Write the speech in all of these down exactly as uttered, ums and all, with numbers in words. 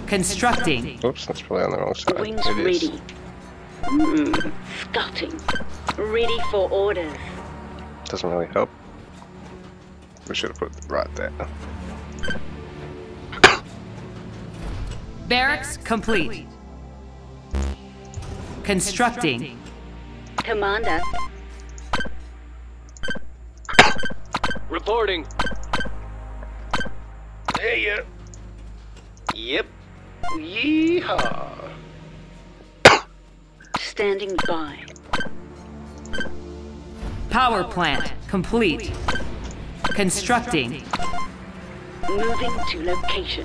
Constructing. Oops, that's probably on the wrong side. Wings It is. ready. Hmm. Scouting. Ready for orders. Doesn't really help. We should have put it right there. Barracks complete. Constructing. Commander. Reporting. Hey, ya. Yep. Yeehaw. Standing by. Power plant complete. Constructing. Moving to location.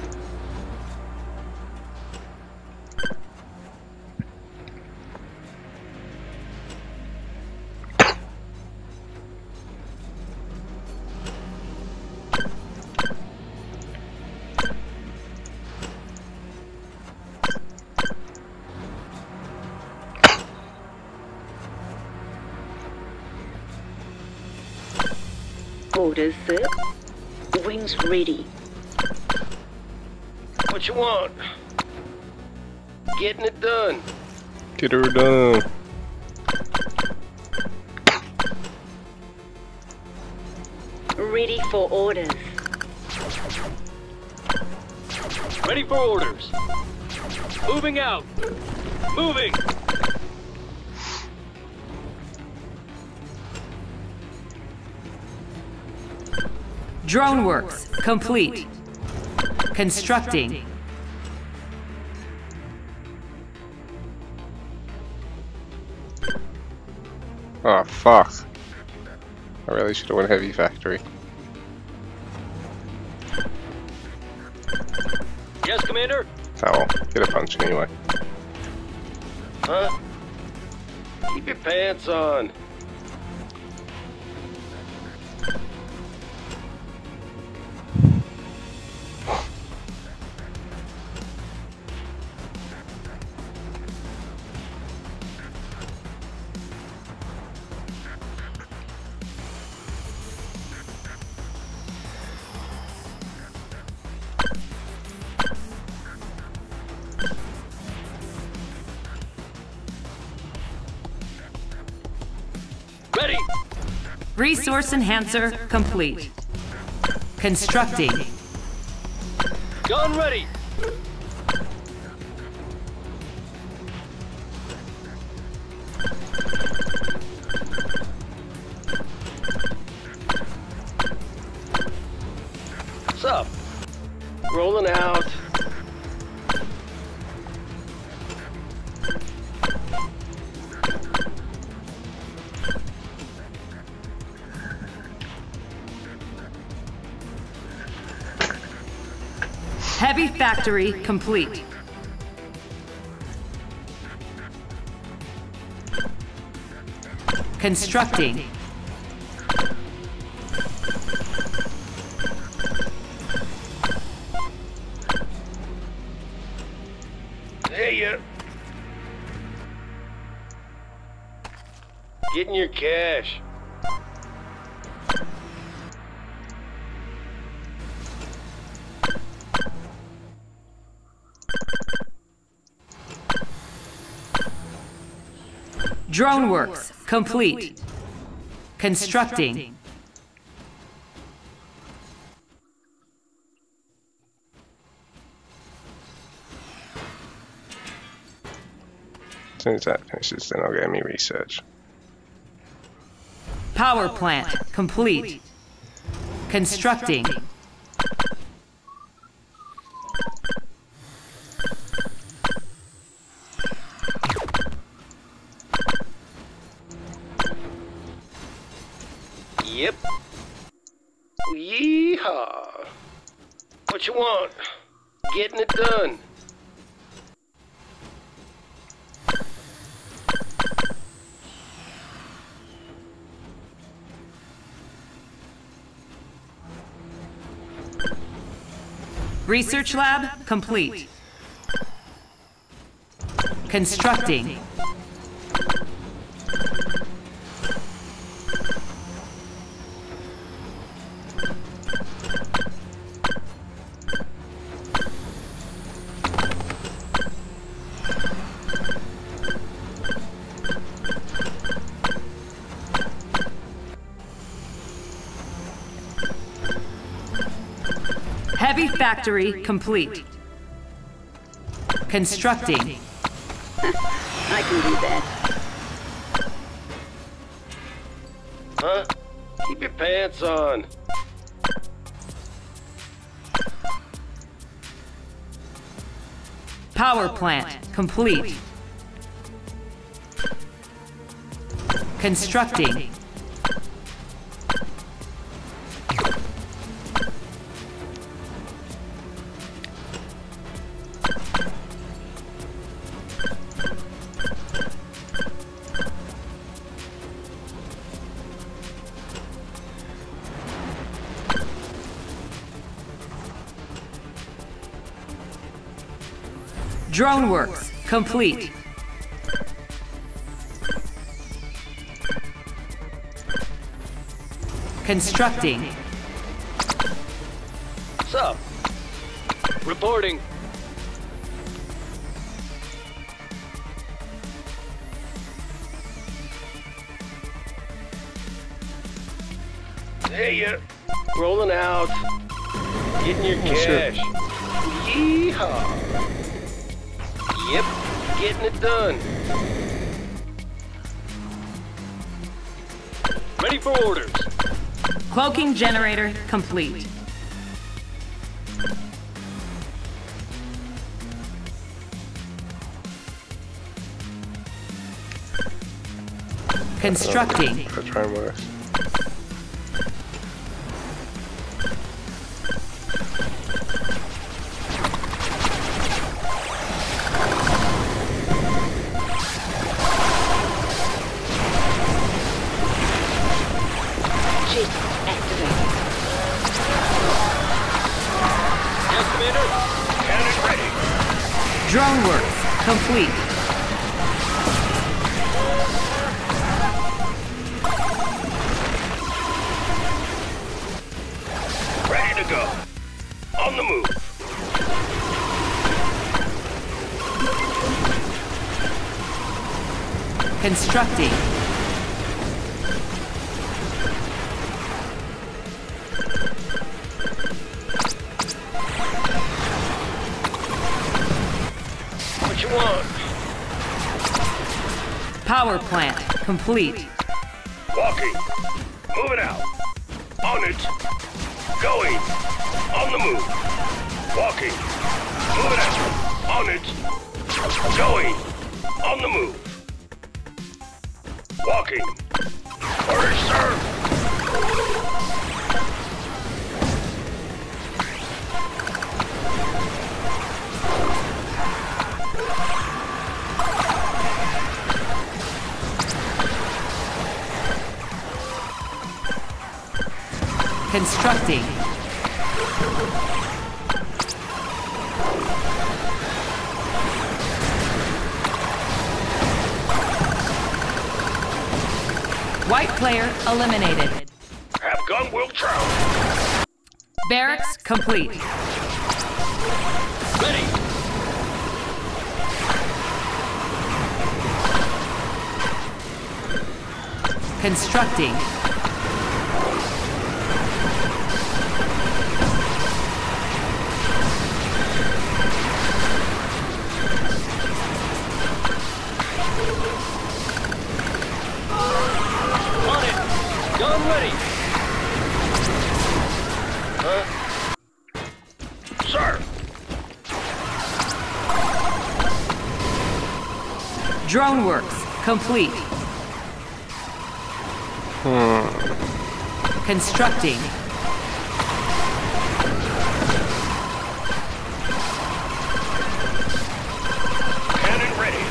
Orders, sir. Wings ready. What you want? Getting it done. Get her done. Ready for orders. Ready for orders. Moving out. Moving. Drone works complete. Constructing. Oh, fuck. I really should have went heavy factory. Yes, Commander? Oh well, get a punch anyway. Huh? Keep your pants on. Ready! Resource enhancer complete. Constructing. Gun ready! What's up? Rolling out. Heavy factory complete. Constructing. Hey, ya. Getting your cash. Drone works complete. Constructing. As soon as that finishes, then I'll get me research. Power plant complete. Constructing. Yep. Yeehaw. What you want? Getting it done. Research lab complete. Constructing. Heavy factory complete. Constructing. I can do that. Huh? Keep your pants on. Power plant complete. Constructing. Drone works complete. Constructing. What's up? Reporting. Hey, ya. Rolling out. Getting your Oh, shit. cash. Yeehaw. Yep, getting it done. Ready for orders. Cloaking generator complete. Constructing. I'll try and work. Jig activated. Yes, Commander. Cannon ready. Drone works complete. Ready to go. On the move. Constructing. What you want? Power plant complete. Walking. Moving out. On it. Going. On the move. Walking. Moving out. On it. Going. On the move. Walking. Orders, sir. Constructing. White player eliminated. Have gun will travel. Barracks complete. Ready. Constructing. On it. Gun ready. Huh? Sir. Drone works complete. Constructing. Cannon ready.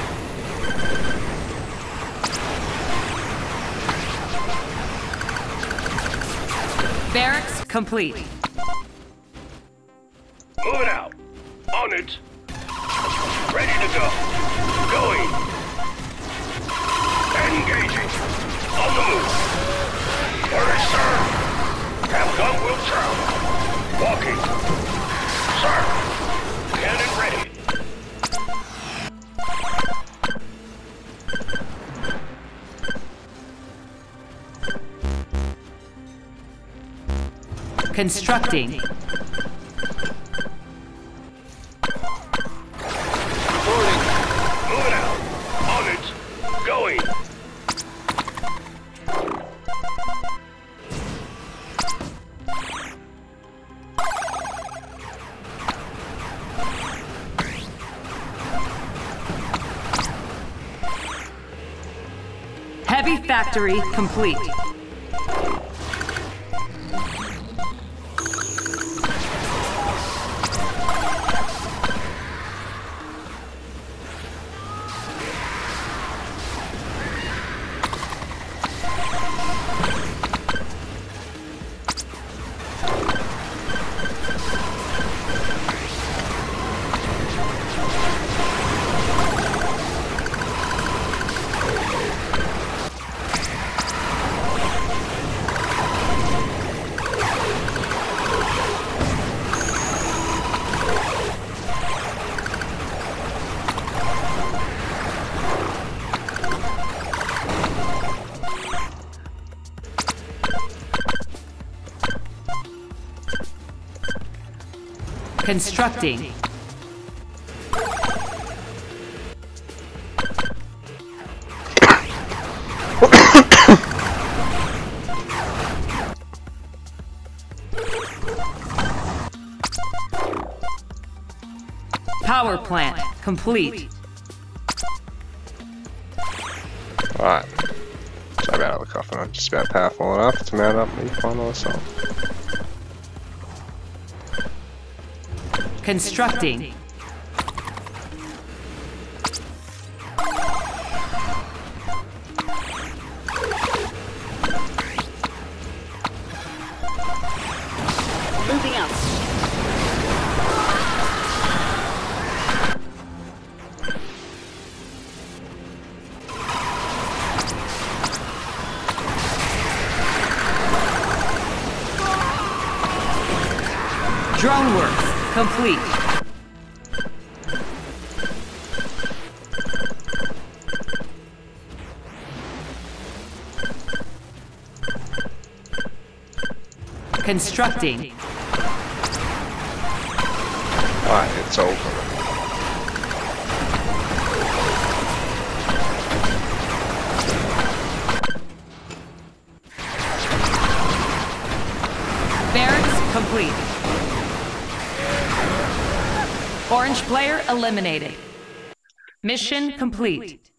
Barracks complete. Moving out. On it. Ready to go. Going. Engaging. On the move. Orders, sir. Have gun will travel. Walking. Sir. Cannon ready. Constructing. Heavy factory complete. Constructing. Power plant complete. Alright. Sorry about the coffin, I'm just about powerful enough to mount up the final assault. Constructing. Moving up. Drone works complete. Constructing. Alright, it's over. Barracks complete. Orange player eliminated. Mission complete.